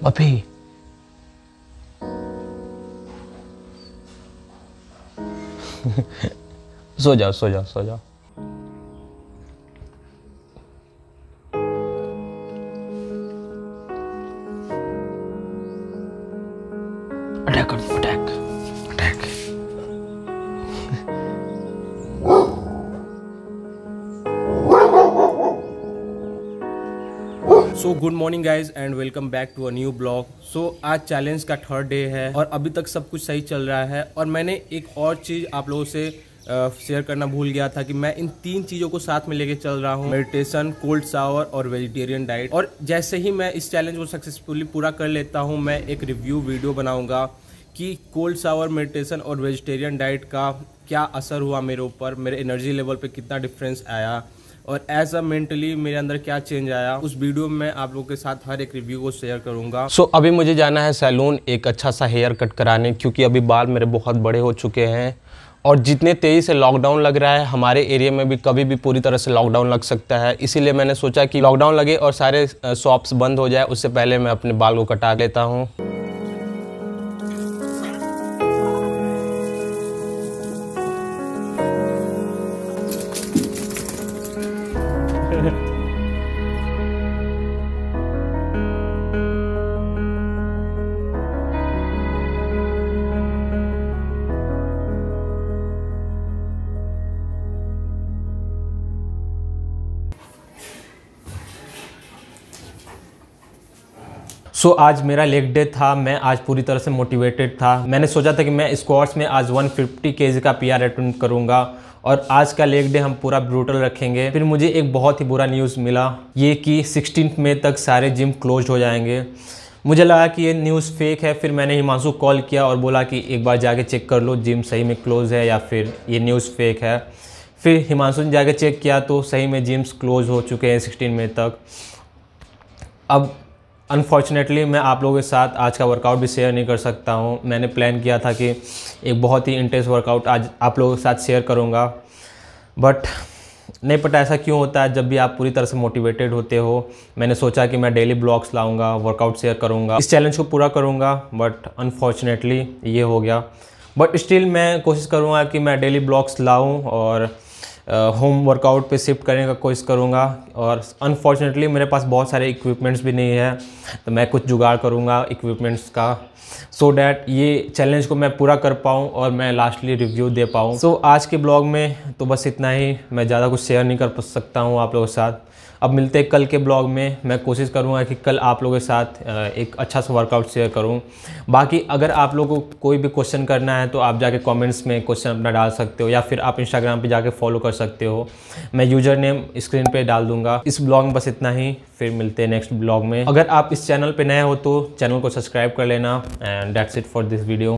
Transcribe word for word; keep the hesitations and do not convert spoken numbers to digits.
अभी सो जाओ सो जाओ सो जाओ। अटैक कर दो, attack attack. So good morning guys and welcome back to a new blog. सो आज चैलेंज का थर्ड डे है और अभी तक सब कुछ सही चल रहा है। और मैंने एक और चीज़ आप लोगों से शेयर uh, करना भूल गया था कि मैं इन तीन चीज़ों को साथ में लेके चल रहा हूँ, मेडिटेशन, कोल्ड शावर और वेजिटेरियन डाइट। और जैसे ही मैं इस चैलेंज को सक्सेसफुली पूरा कर लेता हूँ, मैं एक रिव्यू वीडियो बनाऊँगा कि कोल्ड शावर, मेडिटेशन और वेजिटेरियन डाइट का क्या असर हुआ मेरे ऊपर, मेरे एनर्जी लेवल पे कितना डिफरेंस आया और एज अ मेंटली मेरे अंदर क्या चेंज आया। उस वीडियो में आप लोगों के साथ हर एक रिव्यू को शेयर करूंगा। सो so, अभी मुझे जाना है सैलून एक अच्छा सा हेयर कट कराने, क्योंकि अभी बाल मेरे बहुत बड़े हो चुके हैं और जितने तेज़ी से लॉकडाउन लग रहा है हमारे एरिया में भी कभी भी पूरी तरह से लॉकडाउन लग सकता है। इसीलिए मैंने सोचा कि लॉकडाउन लगे और सारे शॉप्स बंद हो जाए उससे पहले मैं अपने बाल को कटा लेता हूँ। सो so, आज मेरा लेग डे था। मैं आज पूरी तरह से मोटिवेटेड था। मैंने सोचा था कि मैं स्क्वाट्स में आज एक सौ पचास केजी का पीआर अटेम्प्ट करूंगा और आज का लेग डे हम पूरा ब्रूटल रखेंगे। फिर मुझे एक बहुत ही बुरा न्यूज़ मिला, ये कि सोलह मई तक सारे जिम क्लोज हो जाएंगे। मुझे लगा कि ये न्यूज़ फेक है। फिर मैंने हिमांशु को कॉल किया और बोला कि एक बार जाके चेक कर लो जिम सही में क्लोज है या फिर ये न्यूज़ फेक है। फिर हिमांशु ने जाके चेक किया तो सही में जिम्स क्लोज हो चुके हैं सोलह मई तक। अब अनफॉर्चुनेटली मैं आप लोगों के साथ आज का वर्कआउट भी शेयर नहीं कर सकता हूँ। मैंने प्लान किया था कि एक बहुत ही इंटेंस वर्कआउट आज आप लोगों के साथ शेयर करूँगा, बट नहीं पता ऐसा क्यों होता है जब भी आप पूरी तरह से मोटिवेटेड होते हो। मैंने सोचा कि मैं डेली ब्लॉग्स लाऊंगा, वर्कआउट शेयर करूँगा, इस चैलेंज को पूरा करूँगा, बट अनफॉर्चुनेटली ये हो गया। बट स्टिल मैं कोशिश करूँगा कि मैं डेली ब्लॉग्स लाऊँ और होम वर्कआउट पे शिफ्ट करने का कोशिश करूँगा। और अनफॉर्चुनेटली मेरे पास बहुत सारे इक्विपमेंट्स भी नहीं है, तो मैं कुछ जुगाड़ करूँगा इक्विपमेंट्स का, सो so डैट ये चैलेंज को मैं पूरा कर पाऊँ और मैं लास्टली रिव्यू दे पाऊँ। सो so, आज के ब्लॉग में तो बस इतना ही। मैं ज़्यादा कुछ शेयर नहीं कर सकता हूँ आप लोगों के साथ। अब मिलते हैं कल के ब्लॉग में। मैं कोशिश करूँगा कि कल आप लोगों के साथ एक अच्छा सा वर्कआउट शेयर करूँ। बाकी अगर आप लोगों को कोई भी क्वेश्चन करना है तो आप जाके कमेंट्स में क्वेश्चन अपना डाल सकते हो या फिर आप इंस्टाग्राम पे जाके फॉलो कर सकते हो। मैं यूज़र नेम स्क्रीन पे डाल दूँगा। इस ब्लॉग में बस इतना ही, फिर मिलते हैं नेक्स्ट ब्लॉग में। अगर आप इस चैनल पर नए हो तो चैनल को सब्सक्राइब कर लेना। And that's it for this video.